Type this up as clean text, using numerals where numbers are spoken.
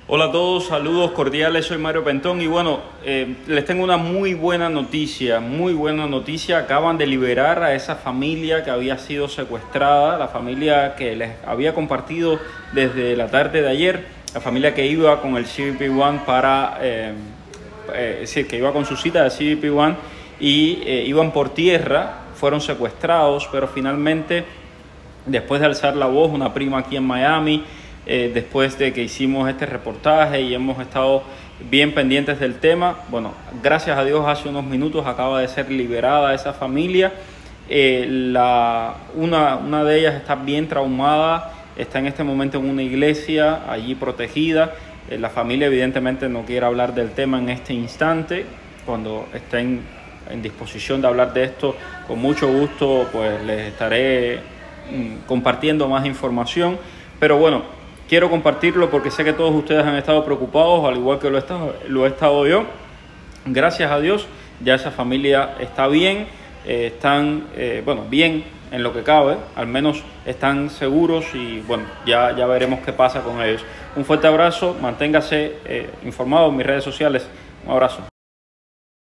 Hola a todos, saludos cordiales, soy Mario Pentón y bueno, les tengo una muy buena noticia, acaban de liberar a esa familia que había sido secuestrada, la familia que les había compartido desde la tarde de ayer, la familia que iba con el CBP One que iba con su cita de CBP One y iban por tierra, fueron secuestrados, pero finalmente, después de alzar la voz, una prima aquí en Miami, después de que hicimos este reportaje y hemos estado bien pendientes del tema, bueno, gracias a Dios hace unos minutos acaba de ser liberada esa familia. Una de ellas está bien traumada, está en este momento en una iglesia allí protegida. La familia evidentemente no quiere hablar del tema en este instante. Cuando estén en disposición de hablar de esto, con mucho gusto pues les estaré compartiendo más información, pero bueno, quiero compartirlo porque sé que todos ustedes han estado preocupados, al igual que lo he estado yo. Gracias a Dios, ya esa familia está bien, están bien en lo que cabe, al menos están seguros y bueno, ya veremos qué pasa con ellos. Un fuerte abrazo, manténgase informado en mis redes sociales. Un abrazo.